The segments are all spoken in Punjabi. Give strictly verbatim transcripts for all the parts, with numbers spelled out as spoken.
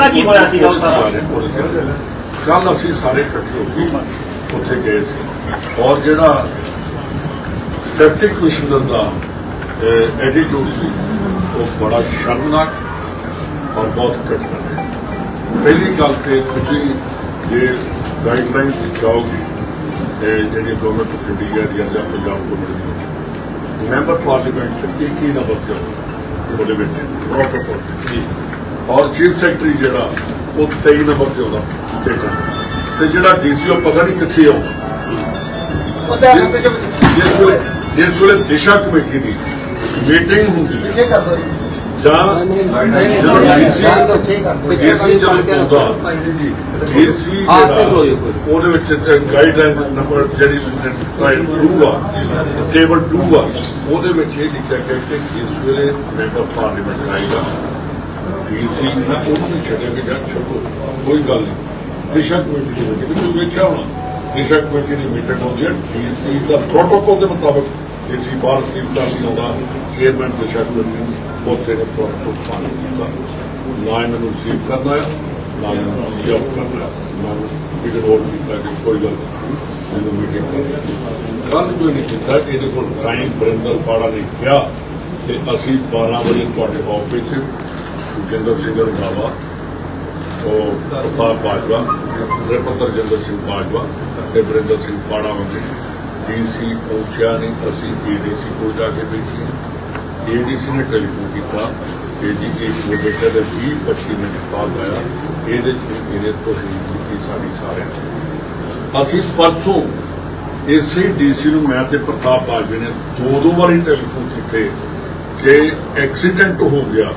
ਪਹਿਲਾਂ ਕੀ ਹੋਇਆ ਸੀਗਾ ਉਹ ਸਾਰਾ? ਕੱਲ ਅਸੀਂ ਸਾਰੇ ਇਕੱਠੇ ਹੋ ਕੇ ਉੱਥੇ ਗਏ ਸੀ ਔਰ ਜਿਹੜਾ ਡਿਪਟੀ ਕਮਿਸ਼ਨਰ ਦਾ ਐਟੀਟਿਊਡ ਸੀ ਉਹ ਬੜਾ ਸ਼ਰਮਨਾਕ ਔਰ ਬਹੁਤ ਘਟਨਾ ਹੈ। ਪਹਿਲੀ ਗੱਲ ਤੇ ਤੁਸੀਂ ਜੇ ਗਾਈਡਲਾਈਨਸ ਜਾਓਗੇ ਜਿਹੜੀ ਗਵਰਨਮੈਂਟ ਆਫ ਇੰਡੀਆ ਦੀ ਜਾਂ ਪੰਜਾਬ ਗਵਰਨਮੈਂਟ ਦੀ ਮੈਂਬਰ ਪਾਰਲੀਮੈਂਟ ਇੱਕ ਹੀ ਨੰਬਰ ਤੇ ਉਹਦੇ ਵਿੱਚ ਪ੍ਰੋਟੋਕੋਲ ਔਰ ਚੀਫ ਸੈਕਟਰੀ ਜਿਹੜਾ ਉਹ ਤੇਈ ਨੰਬਰ ਤੇ ਆਉਂਦਾ ਸਟੇਟ ਤੇ ਜਿਹੜਾ ਡੀਸੀਓ ਪਤਾ ਨਹੀਂ ਕਿੱਥੇ ਆਉਂਦਾ। ਜਿਸ ਵੇਲੇ ਦਿਸ਼ਾ ਕਮੇਟੀ ਦੀ ਮੀਟਿੰਗ ਹੁੰਦੀ ਹੈ ਜਾਂ ਡੀਸੀ ਜਦੋਂ ਆਉਂਦਾ ਡੀਸੀ ਉਹਦੇ ਵਿੱਚ ਗਾਈਡਲਾਈਨ ਨੰਬਰ ਜਿਹੜੀ ਟੂ ਆ ਟੇਬਲ ਟੂ ਆ ਉਹਦੇ ਵਿੱਚ ਇਹ ਲਿਖਿਆ ਗਿਆ ਕਿ ਇਸ ਵੇਲੇ ਮੈਂਬਰ ਪਾਰਲੀਮੈਂਟ ਆਏਗਾ ਡੀਸੀ ਉਹਨੂੰ ਨਹੀਂ ਛੱਡੇਗਾ ਜਾਂ ਛੱਡੋ ਕੋਈ ਗੱਲ ਨਹੀਂ। ਦਿਸ਼ਾ ਕਮੇਟੀ ਦੀ ਮੀਟਿੰਗ ਤੁਸੀਂ ਵੇਖਿਆ ਹੋਣਾ ਦਿਸ਼ਾ ਕਮੇਟੀ ਦੀ ਮੀਟਿੰਗ ਹੁੰਦੀ ਹੈ ਡੀਸੀ ਦਾ ਪ੍ਰੋਟੋਕੋਲ ਦੇ ਮੁਤਾਬਕ ਡੀਸੀ ਬਾਹਰ ਰਿਸੀਵ ਕਰਨੀ ਆਉਂਦਾ ਚੇਅਰਮੈਨ ਦਿਸ਼ਾ ਕਮੇਟੀ ਉੱਥੇ ਨੇ ਪ੍ਰੋਟੋਕੋਲ ਫਾਲੋ ਕੀਤਾ ਨਾ ਇਹਨਾਂ ਨੂੰ ਰਿਸੀਵ ਕਰਨਾ ਆ ਨਾ ਇਹਨਾਂ ਨੂੰ ਸੀ ਆਫ ਕਰਨਾ ਨਾ ਇਗਨੋਰ ਕੀਤਾ ਕਿ ਕੋਈ ਗੱਲ ਨਹੀਂ ਮੀਟਿੰਗ ਕਰ ਕੱਲ ਕੋਈ ਨਹੀਂ ਕੀਤਾ ਇਹਦੇ ਕੋਲ ਟਾਈਮ ਬਰਿੰਦਰ ਪਾੜਾ ਨੇ ਕਿਹਾ ਕਿ ਅਸੀਂ ਬਾਰਾਂ ਵਜੇ ਤੁਹਾਡੇ ਆਫਿਸ 'ਚ ਜੰਦਰ ਸਿੰਘ ਰੰਧਾਵਾ ਉਹ ਪ੍ਰਤਾਪ ਬਾਜਵਾ ਰਪਿੰਦਰ ਜੰਦਰ ਸਿੰਘ ਬਾਜਵਾ ਅਤੇ ਵਰਿੰਦਰ ਸਿੰਘ ਪਾੜਾ ਵੰਗੇ ਡੀ ਸੀ ਪਹੁੰਚਿਆ ਨਹੀਂ ਅਸੀਂ ਏ ਡੀ ਸੀ ਕੋਲ ਜਾ ਕੇ ਬੈਠੇ ਏ ਡੀ ਸੀ ਨੇ ਟੈਲੀਫੋਨ ਕੀਤਾ ਕਿ ਜੀ ਇੱਕ ਬੇਟੇ ਦੇ ਵੀਹ ਪੱਚੀ ਮਿੰਟ ਬਾਅਦ ਆਇਆ ਇਹਦੇ 'ਚ ਇਹਦੇ ਤੋਂ ਕੀਤੀ ਸਾਡੀ ਸਾਰਿਆਂ ਅਸੀਂ ਪਰਸੋਂ ਇਸੇ ਡੀ ਸੀ ਨੂੰ ਮੈਂ ਤੇ ਪ੍ਰਤਾਪ ਬਾਜਵੇ ਨੇ ਦੋ ਦੋ ਵਾਰੀ ਟੈਲੀਫੋਨ ਕੀਤੇ ਕਿ ਐਕਸੀਡੈਂਟ ਹੋ ਗਿਆ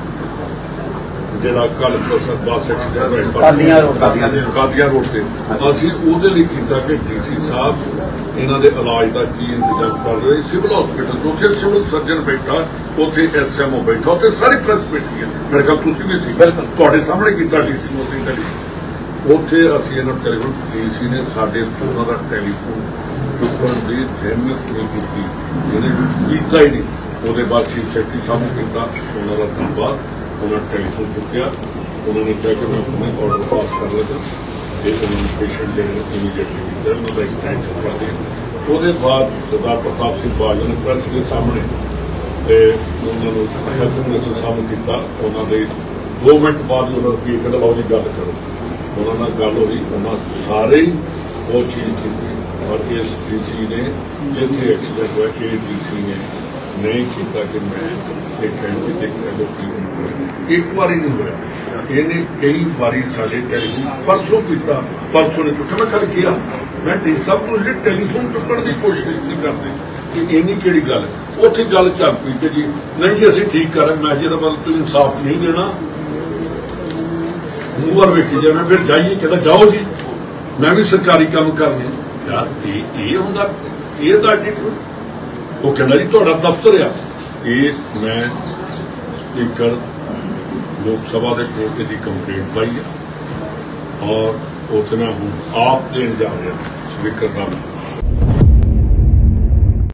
ਜਿਹੜਾ ਕੱਲ ਬੱਸ ਐਕਸੀਡੈਂਟ ਕਾਦੀਆਂ ਰੋਡ ਤੇ ਅਸੀਂ ਉਹਦੇ ਲਈ ਕੀਤਾ ਕਿ ਡੀ ਸੀ ਸਾਹਿਬ ਇਹਨਾਂ ਦੇ ਇਲਾਜ ਦਾ ਕੀ ਇੰਤਜ਼ਾਮ ਕਰ ਰਹੇ ਸਿਵਲ ਹਸਪੀਟਲ ਉੱਥੇ ਸਿਵਲ ਸਰਜਨ ਬੈਠਾ ਉੱਥੇ ਐਸ ਐਮ ਓ ਬੈਠਾ ਉੱਥੇ ਸਾਰੀ ਪ੍ਰੈਸ ਬੈਠੀ ਹੈ ਮੇਰੇ ਖਿਆਲ ਤੁਸੀਂ ਵੀ ਸੀ ਤੁਹਾਡੇ ਸਾਹਮਣੇ ਕੀਤਾ ਡੀ ਸੀ ਨੂੰ ਅਸੀਂ ਟੈਲੀਫੋਨ ਉੱਥੇ ਅਸੀਂ ਇਹਨਾਂ ਨੂੰ ਟੈਲੀਫੋਨ ਡੀ ਸੀ ਨੇ ਸਾਡੇ ਦੋਨਾਂ ਦਾ ਟੈਲੀਫੋਨ ਚੁੱਕਣ ਦੀ ਜ਼ਹਿਮਤ ਨਹੀਂ ਕੀਤੀ ਇਹਨੇ ਕੀਤਾ ਹੀ ਨਹੀਂ। ਉਹਦੇ ਬਾਅਦ ਚੀਫ ਸੈਕਟਰੀ ਸਾਹਿਬ ਨੂੰ ਕੀਤਾ ਉਹਨਾਂ ਦਾ ਧੰਨਵਾਦ ਉਹਨਾਂ ਟੈਲੀਫੋਨ ਚੁੱਕਿਆ ਉਹਨਾਂ ਨੇ ਕਿਹਾ ਕਿ ਮੈਂ ਹੁਣੇ ਆਰਡਰ ਪਾਸ ਕਰ ਲਗਾ ਤੇ ਉਹਨਾਂ ਨੂੰ ਪੇਸ਼ੈਂਟ ਜਿਹੜੇ ਇਮੀਡੀਏਟਲੀ ਕੀਤਾ ਉਹਨਾਂ ਦਾ ਐਕਸਟੈਂਸ਼ਨ ਕਰਦੇ ਉਹਦੇ ਬਾਅਦ ਸਰਦਾਰ ਪ੍ਰਤਾਪ ਸਿੰਘ ਬਾਜਵਾ ਨੇ ਪ੍ਰੈਸ ਦੇ ਸਾਹਮਣੇ ਤੇ ਉਹਨਾਂ ਨੂੰ ਹੈਲਥ ਮਿਨਿਸਟਰ ਸਾਹਿਬ ਨੂੰ ਕੀਤਾ ਉਹਨਾਂ ਦੇ ਦੋ ਮਿੰਟ ਬਾਅਦ ਉਹਨਾਂ ਨੂੰ ਕੀ ਕਹਿੰਦਾ ਲਓ ਜੀ ਗੱਲ ਕਰੋ ਉਹਨਾਂ ਨਾਲ ਗੱਲ ਹੋਈ ਉਹਨਾਂ ਸਾਰੇ ਹੀ ਉਹ ਚੀਜ਼ ਕੀਤੀ ਔਰ ਇਸ ਡੀ ਸੀ ਨੇ ਜਿੱਥੇ ਐਕਸੀਡੈਂਟ ਹੋਇਆ ਕਿ ਡੀ ਸੀ ਨੇ ਨਹੀਂ ਕੀਤਾ ਕਿ ਮੈਂ ਦੇਖਿਆ ਕਿ ਦੇਖਿਆ ਲੋਕੀ ਇੱਕ ਵਾਰੀ ਨਹੀਂ ਹੋਇਆ ਇਹਨੇ ਕਈ ਵਾਰੀ ਸਾਡੇ ਟੈਲੀਫੋਨ ਪਰਸੋਂ ਕੀਤਾ ਪਰਸੋਂ ਨੇ ਚੁੱਕਿਆ ਮੈਂ ਕੱਲ ਕਿਹਾ ਮੈਂ ਡੀ ਸਾਹਿਬ ਨੂੰ ਜਿਹੜੇ ਟੈਲੀਫੋਨ ਚੁੱਕਣ ਦੀ ਕੋਸ਼ਿਸ਼ ਨਹੀਂ ਕਰਦੇ ਕਿ ਇੰਨੀ ਕਿਹੜੀ ਗੱਲ ਉੱਥੇ ਗੱਲ ਚੱਲ ਪਈ ਕਿ ਜੀ ਨਹੀਂ ਜੀ ਅਸੀਂ ਠੀਕ ਕਰ ਰਹੇ ਮੈਂ ਜਿਹਦਾ ਬਲ ਤੁਸੀਂ ਇਨਸਾਫ ਨਹੀਂ ਦੇਣਾ ਮੂਹਰ ਵੇਖੀ ਜਾਣਾ ਫਿਰ ਜਾਈਏ ਕਹਿੰਦਾ ਜਾਓ ਜੀ ਮੈਂ ਵੀ ਸਰਕਾਰੀ ਕੰਮ ਕਰਨੇ ਯਾਰ ਇਹ ਇਹ ਹੁੰਦਾ ਇਹ ਤਾਂ ਉਹ ਕਹਿੰਦਾ ਜੀ ਤੁਹਾਡਾ ਦਫ਼ਤਰ ਆ ਇਹ ਮੈਂ ਸਪੀਕਰ ਲੋਕ ਸਭਾ ਦੇ ਕੋਲ ਦੀ ਕੰਪਲੇਂਟ ਪਾਈ ਹੈ ਔਰ ਉੱਥੇ ਮੈਂ ਹੁਣ ਆਪ ਦੇਣ ਜਾ ਰਿਹਾ ਸਪੀਕਰ ਦਾ